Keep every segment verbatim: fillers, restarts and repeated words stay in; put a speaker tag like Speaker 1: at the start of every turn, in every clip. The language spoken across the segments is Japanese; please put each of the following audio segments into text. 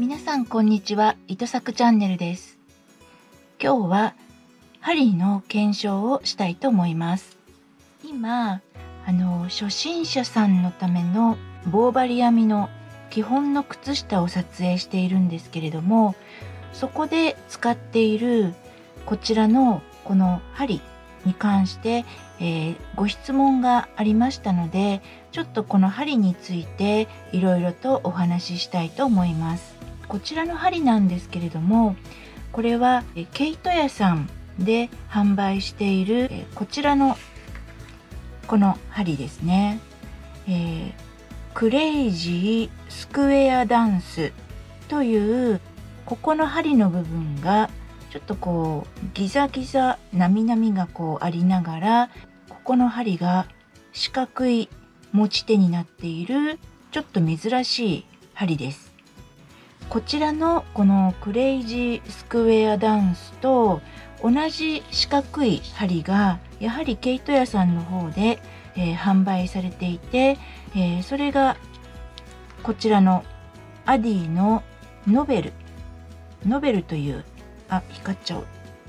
Speaker 1: 皆さんこんにちは、糸作チャンネルです。今日は針の検証をしたいと思います。今あの初心者さんのための棒針編みの基本の靴下を撮影しているんですけれども、そこで使っているこちらのこの針に関して、えー、ご質問がありましたので、ちょっとこの針についていろいろとお話ししたいと思います。こちらの針なんですけれども、これは毛糸屋さんで販売しているこちらのこの針ですね、えー、クレイジースクエアダンスというここの針の部分がちょっとこうギザギザなみなみがこうありながら、ここの針が四角い持ち手になっているちょっと珍しい針です。こちらのこのクレイジースクエアダンスと同じ四角い針がやはり毛糸屋さんの方で、えー、販売されていて、えー、それがこちらのアディのノベルノベルという、あ、光っちゃう。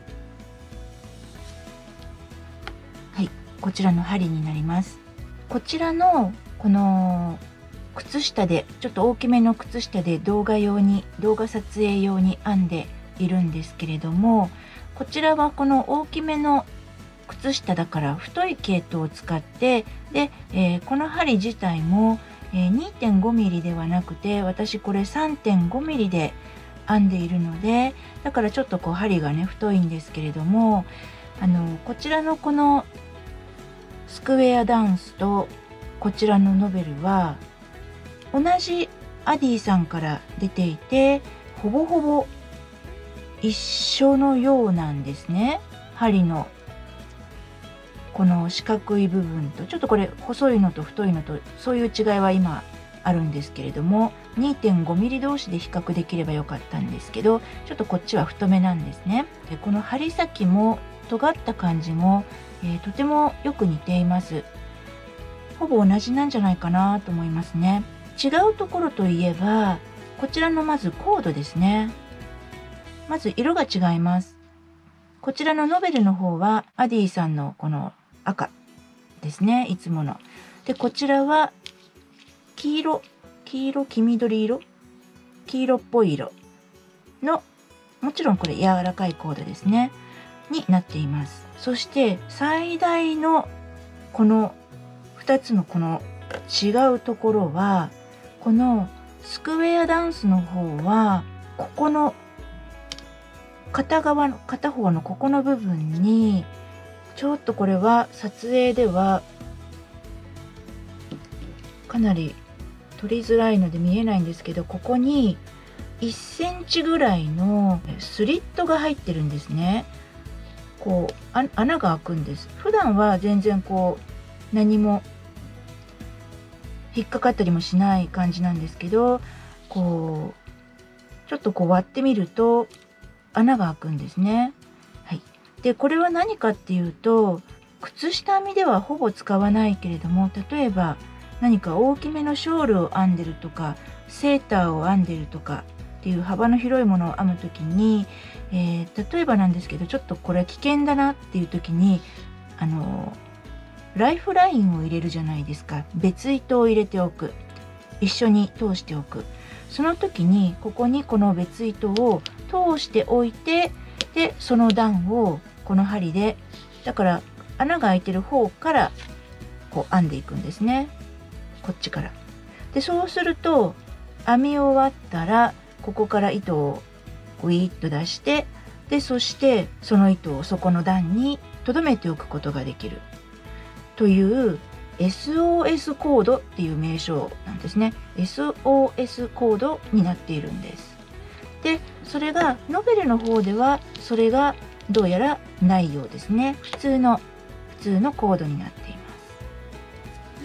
Speaker 1: はい、こちらの針になります。こちらのこの靴下でちょっと大きめの靴下で動画用に動画撮影用に編んでいるんですけれども、こちらはこの大きめの靴下だから太い毛糸を使って、で、えー、この針自体も、えー、にてんごミリではなくて、私これ さんてんごミリで編んでいるので、だからちょっとこう針がね太いんですけれども、あのこちらのこのスクエアダンスとこちらのノベルは同じアディさんから出ていて、ほぼほぼ一緒のようなんですね。針のこの四角い部分と、ちょっとこれ細いのと太いのとそういう違いは今あるんですけれども、 にてんごミリ 同士で比較できればよかったんですけど、ちょっとこっちは太めなんですね。でこの針先も尖った感じも、えー、とてもよく似ています。ほぼ同じなんじゃないかなと思いますね。違うところといえば、こちらのまずコードですね。まず色が違います。こちらのノベルの方はアディさんのこの赤ですね、いつもの。でこちらは黄色黄色黄緑色黄色っぽい色の、もちろんこれ柔らかいコードですねになっています。そして最大のこのふたつのこの違うところは、このスクエアダンスの方はここの片側の片方のここの部分にちょっと、これは撮影ではかなり撮りづらいので見えないんですけど、ここにいっセンチぐらいのスリットが入ってるんですね。こうあ穴が開くんです。普段は全然こう何も引っかかったりもしない感じなんですけど、こうちょっとこう割ってみると穴が開くんですね。はい、でこれは何かっていうと、靴下編みではほぼ使わないけれども、例えば何か大きめのショールを編んでるとか、セーターを編んでるとかっていう幅の広いものを編む時に、えー、例えばなんですけど、ちょっとこれ危険だなっていう時に、あのライフラインを入れるじゃないですか。別糸を入れておく、一緒に通しておく。その時にここにこの別糸を通しておいて、でその段をこの針で、だから穴が開いてる方からこう編んでいくんですね、こっちから。でそうすると編み終わったら、ここから糸をグイッと出して、でそしてその糸をそこの段に留めておくことができるという エスオーエス コードっていう名称なんですね。 エスオーエス コードになっているんです。でそれがノベルの方ではそれがどうやらないようですね。普通の普通のコードになっています。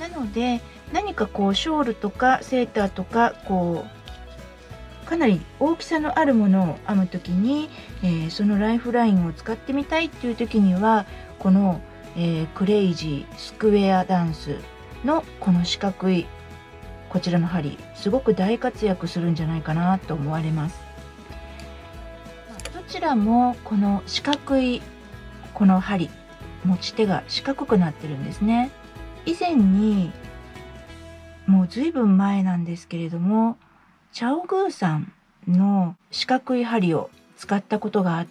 Speaker 1: なので何かこうショールとかセーターとか、こうかなり大きさのあるものを編む時に、えー、そのライフラインを使ってみたいっていう時には、この、えー、クレイジースクエアダンスのこの四角いこちらの針すごく大活躍するんじゃないかなと思われます。どちらもこの四角いこの針、持ち手が四角くなってるんですね。以前にもうずいぶん前なんですけれども、チャオグーさんの四角い針を使ったことがあって、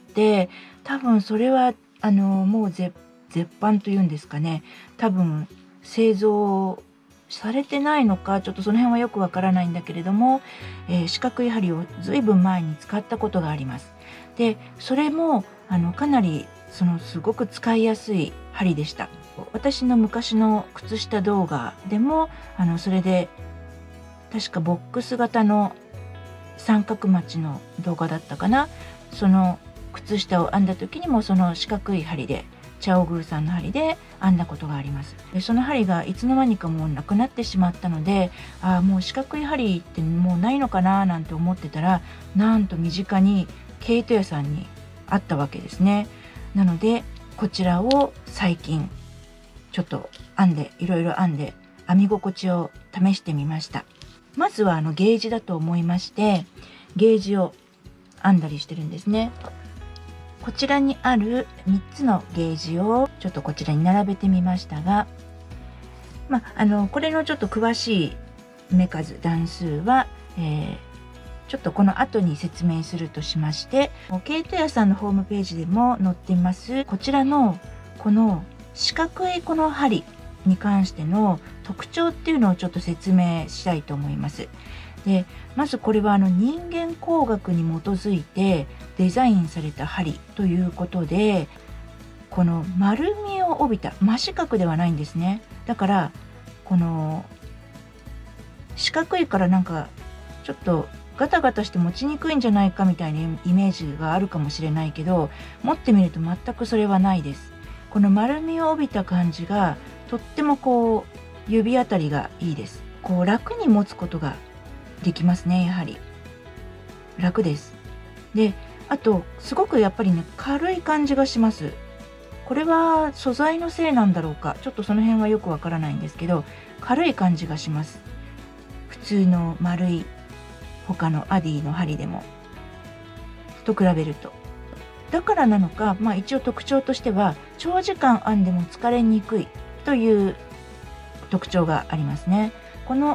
Speaker 1: 多分それはあのもう絶版というんですかね、多分製造されてないのか、ちょっとその辺はよくわからないんだけれども、えー、四角い針をずいぶん前に使ったことがあります。でそれもあのかなりそのすごく使いやすい針でした。私の昔の靴下動画でもあのそれで確かボックス型の三角マチの動画だったかな、その靴下を編んだ時にもその四角い針で、チャオグーさんの針で編んだことがあります。でその針がいつの間にかもうなくなってしまったので、ああもう四角い針ってもうないのかななんて思ってたら、なんと身近に毛糸屋さんにあったわけですね。なのでこちらを最近ちょっと編んで、いろいろ編んで編み心地を試してみました。まずはあのゲージだと思いまして、ゲージを編んだりしてるんですね。こちらにあるみっつのゲージをちょっとこちらに並べてみましたが、まあ、あのこれのちょっと詳しい目数段数は、えー、ちょっとこの後に説明するとしまして、毛糸屋さんのホームページでも載っていますこちらのこの四角いこの針に関しての特徴っていうのをちょっと説明したいと思います。でまずこれはあの人間工学に基づいてデザインされた針ということで、この丸みを帯びた真四角ではないんですね。だからこの四角いからなんかちょっとガタガタして持ちにくいんじゃないかみたいなイメージがあるかもしれないけど、持ってみると全くそれはないです。この丸みを帯びた感じがとってもこう指当たりがいいです。こう楽に持つことができますね。やはり楽です。であとすごくやっぱりね軽い感じがします。これは素材のせいなんだろうか、ちょっとその辺はよくわからないんですけど、軽い感じがします。普通の丸い他のアディの針でもと比べると。だからなのか、まあ、一応特徴としては長時間編んでも疲れにくいという特徴がありますね。この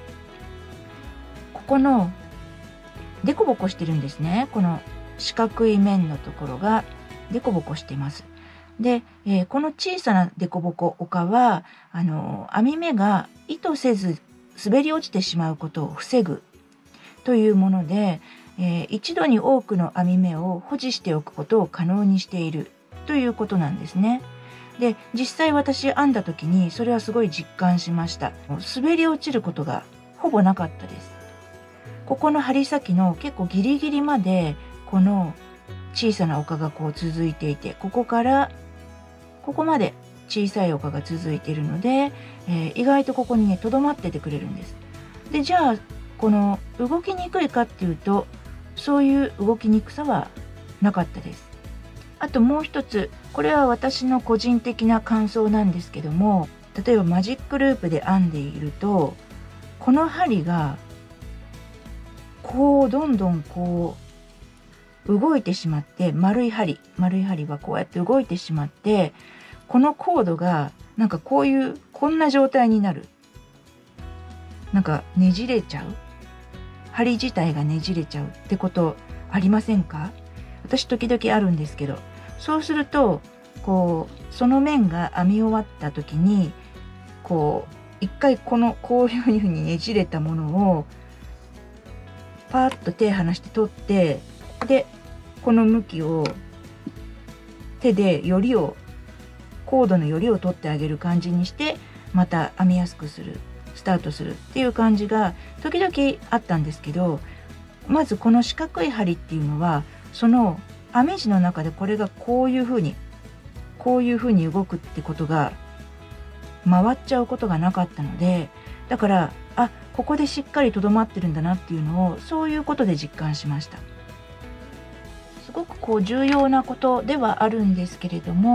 Speaker 1: ここのデコボコしてるんですね。この四角い面のところがデコボコしています。で、えー、この小さなデコボコ岡はあの編み目が意図せず滑り落ちてしまうことを防ぐというもので、えー、一度に多くの編み目を保持しておくことを可能にしているということなんですね。で実際私編んだ時にそれはすごい実感しました。滑り落ちることがほぼなかったです。ここの針先の結構ギリギリまでこの小さな岡がこう続いていて、ここからここまで小さい岡が続いているので、えー、意外とここにねとどまっててくれるんです。でじゃあこの動きにくいかっていうと、そういう動きにくさはなかったです。あともう一つ、これは私の個人的な感想なんですけども、例えばマジックループで編んでいるとこの針がこうどんどんこう動いてしまって、丸い針丸い針はこうやって動いてしまって、このコードがなんかこういうこんな状態になる、なんかねじれちゃう、針自体がねじれちゃうってことありませんか？私時々あるんですけど、そうするとこうその面が編み終わった時にこう一回このこういうふうにねじれたものをパーッと手離して取って、でこの向きを手でよりをコードのよりを取ってあげる感じにして、また編みやすくする、スタートするっていう感じが時々あったんですけど、まずこの四角い針っていうのはその編み地の中でこれがこういうふうにこういうふうに動くってことが回っちゃうことがなかったので、だからあここでしっかりとどまってるんだなっていうのをそういうことで実感しました。すごくこう重要なことではあるんですけれども、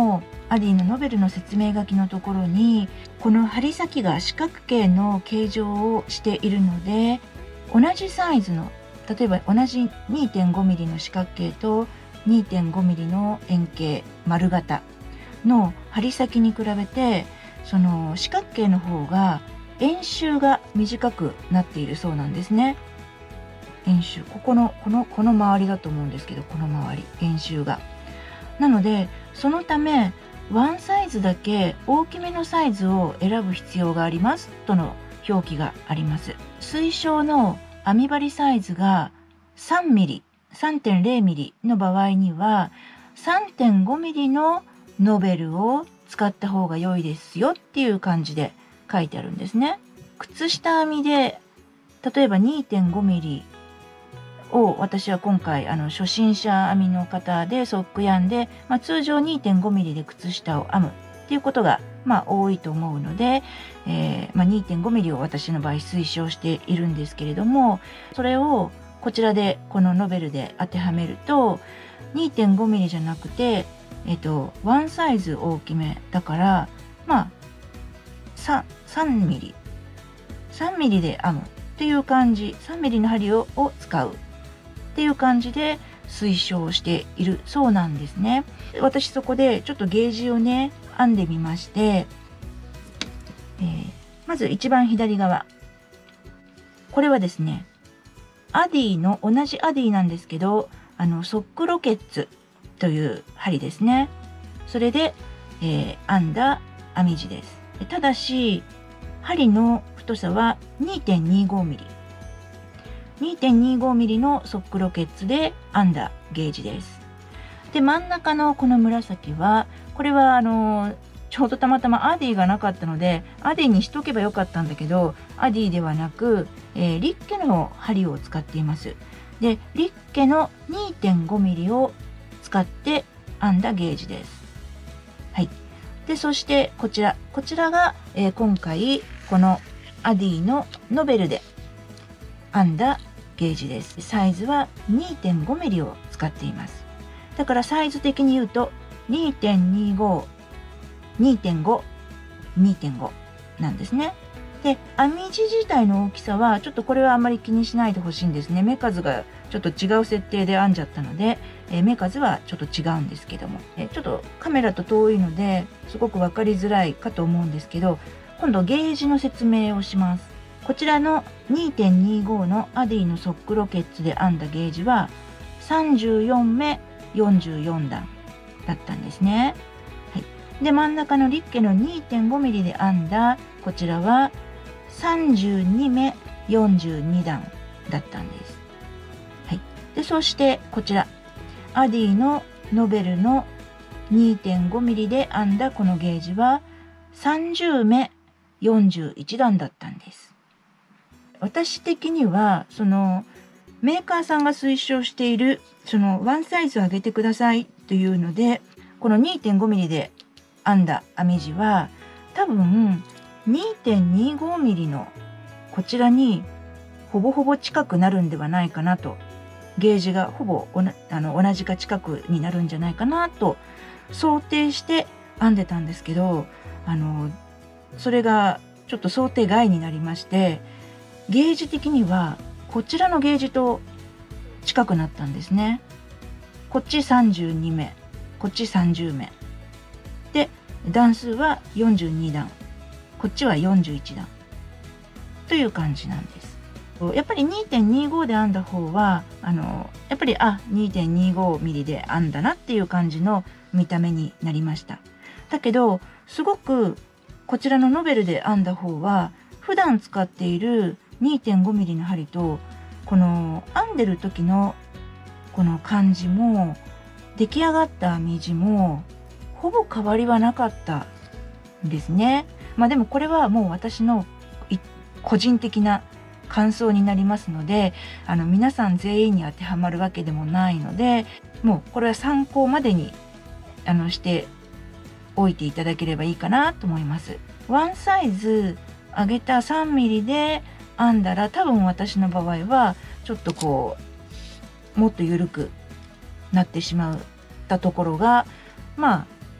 Speaker 1: アディのノベルの説明書きのところに、この針先が四角形の形状をしているので、同じサイズの、例えば同じ にてんごミリ の四角形と にてんごミリ の円形丸型の針先に比べて、その四角形の方が円周が短くなっているそうなんですね。円周、ここのこのこの周りだと思うんですけど、この周り円周が。なのでそのためワンサイズだけ大きめのサイズを選ぶ必要がありますとの表記があります。推奨の網針サイズがさんミリ、さんてんゼロミリの場合には さんてんごミリ のノベルを使った方が良いですよっていう感じで書いてあるんですね。靴下編みで例えば にてんごミリ を私は今回あの初心者編みの方でソックヤンで、まあ、通常 にてんごミリ で靴下を編むっていうことがまあ多いと思うので、えーまあ、にてんごミリ を私の場合推奨しているんですけれども、それをこちらでこのノベルで当てはめると にてんごミリ じゃなくて、えっと、ワンサイズ大きめだからまあ さんミリ さんミリで編むっていう感じ、さんミリの針をを使うっていう感じで推奨しているそうなんですね。私そこでちょっとゲージをね編んでみまして、えー、まず一番左側、これはですねアディの同じアディなんですけど、あのソックロケッツという針ですね。それで、えー、編んだ編み地です。ただし針の太さは にてんにごミリ、にてんにごミリ のソックロケッツで編んだゲージです。で真ん中のこの紫は、これはあのちょうどたまたまアディがなかったのでアディにしとけばよかったんだけど、アディではなく、えー、リッケの針を使っています。でリッケの にてんごミリ を使って編んだゲージです。はい。でそしてこちらこちらが、えー、今回このアディのノベルで編んだゲージです。サイズは にてんごミリ を使っています。だからサイズ的に言うと にてんにご、にてんご、にてんご なんですね。で編み地自体の大きさはちょっとこれはあんまり気にしないでほしいんですね。目数がちょっと違う設定で編んじゃったので、えー、目数はちょっと違うんですけども、えー、ちょっとカメラと遠いのですごく分かりづらいかと思うんですけど、今度ゲージの説明をします。こちらの にてんにご のアディのソックロケッツで編んだゲージはさんじゅうよんめよんじゅうよんだんだったんですね。はい、で真ん中のリッケの にてんごミリ で編んだこちらはさんじゅうにめよんじゅうにだんだったんです。はい、でそしてこちらアディのノベルの にてんごミリ で編んだこのゲージはさんじゅうめよんじゅういちだんだったんです。私的にはそのメーカーさんが推奨しているそのワンサイズ上げてくださいというので、この にてんごミリ で編んだ編み地は多分 にてんにごミリ のこちらにほぼほぼ近くなるんではないかなと、ゲージがほぼおなあの同じか近くになるんじゃないかなと想定して編んでたんですけど、あのそれがちょっと想定外になりまして、ゲージ的にはこちらのゲージと近くなったんですね。こっちさんじゅうにめ、こっちさんじゅうめで段数はよんじゅうにだん、こっちはよんじゅういちだんという感じなんです。やっぱり にてんにご で編んだ方はあのやっぱりあ にてんにごミリ で編んだなっていう感じの見た目になりました。だけどすごくこちらのノベルで編んだ方は普段使っている にてんごミリ の針とこの編んでる時のこの感じも出来上がった編み地もほぼ変わりはなかったんですね。まあでもこれはもう私の個人的な感想になりますので、あの皆さん全員に当てはまるわけでもないので、もうこれは参考までにあのしておいていただければいいかなと思います。ワンサイズ上げた さんミリ で編んだら多分私の場合はちょっとこうもっと緩くなってしまったところが、まあ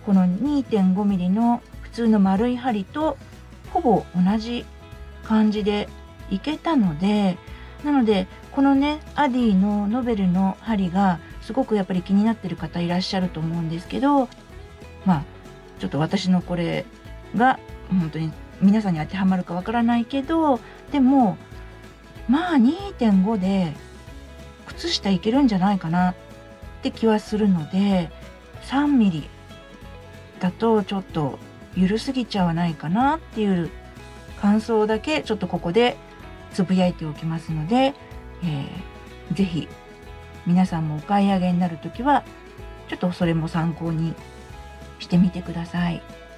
Speaker 1: この にてんごミリ の普通の丸い針とほぼ同じ感じでいけたので、なのでこのねアディのノベルの針がすごくやっぱり気になってる方いらっしゃると思うんですけど、まあちょっと私のこれが本当に皆さんに当てはまるかわからないけど、でもまあ にてんご で靴下いけるんじゃないかなって気はするので、さんミリだとちょっと緩すぎちゃわないかなっていう感想だけちょっとここでつぶやいておきますので、えー、ぜひ皆さんもお買い上げになるときはちょっとそれも参考にしてみてください。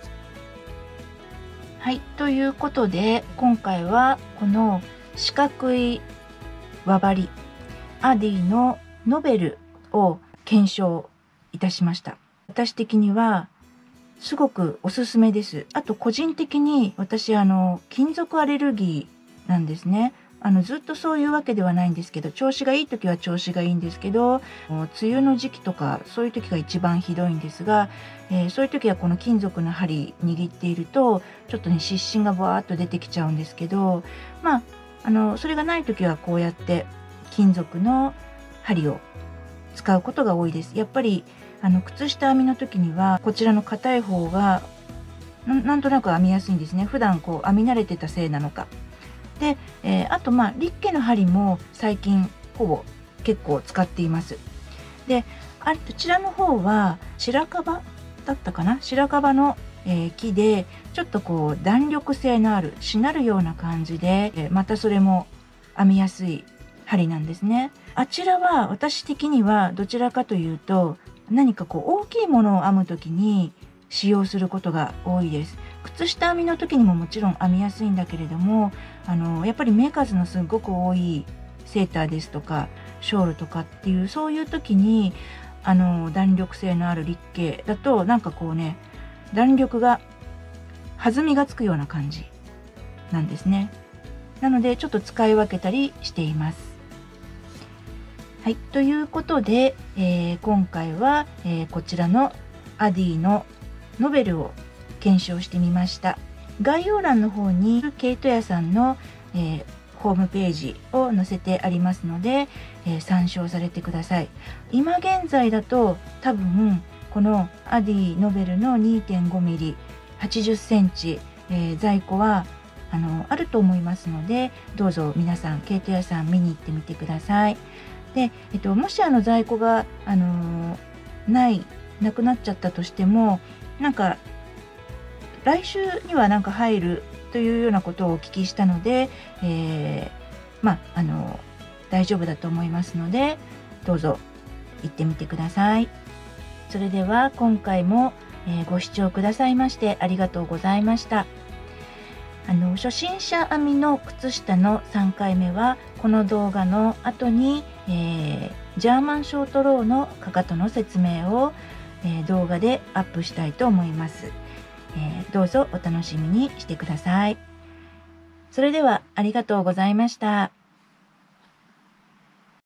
Speaker 1: はい、ということで今回はこの四角い輪針アディのノベルを検証いたしました。私的にはすごくおすすめです。あと個人的に私あの金属アレルギーなんですね。あのずっとそういうわけではないんですけど、調子がいい時は調子がいいんですけど、梅雨の時期とかそういう時が一番ひどいんですが、えー、そういう時はこの金属の針握っているとちょっとね湿疹がバーッと出てきちゃうんですけど、まああのそれがない時はこうやって金属の針を使うことが多いです。やっぱりあの靴下編みの時にはこちらの硬い方が な, なんとなく編みやすいんですね。普段こう編み慣れてたせいなのか。で、えー、あとまあリッケの針も最近ほぼ結構使っています。で、あこちらの方は白樺だったかな、白樺の、えー、木でちょっとこう弾力性のあるしなるような感じで、えー、またそれも編みやすい針なんですね。あちらは私的にはどちらかというと何かこう大きいものを編む時に使用することが多いです。靴下編みの時にももちろん編みやすいんだけれども、あのやっぱり目数のすごく多いセーターですとかショールとかっていうそういう時にあの弾力性のあるリッケだとなんかこうね弾力が弾みがつくような感じなんですね。なのでちょっと使い分けたりしています。はい、ということで、えー、今回は、えー、こちらのアディのノベルを検証してみました。概要欄の方にケイト屋さんの、えー、ホームページを載せてありますので、えー、参照されてください。今現在だと多分このアディノベルの にてんごミリ はちじゅっセンチ、えー、在庫はあのあると思いますので、どうぞ皆さんケイト屋さん見に行ってみてください。で、えっと、もしあの在庫が、あのー、ないなくなっちゃったとしても、なんか来週にはなんか入るというようなことをお聞きしたので、えー、まああの大丈夫だと思いますので、どうぞ行ってみてください。それでは今回も、えー、ご視聴くださいましてありがとうございました。あの初心者編みの靴下のさんかいめはこの動画の後に、えー、ジャーマンショートローのかかとの説明を、えー、動画でアップしたいと思います、えー、どうぞお楽しみにしてください。それではありがとうございました。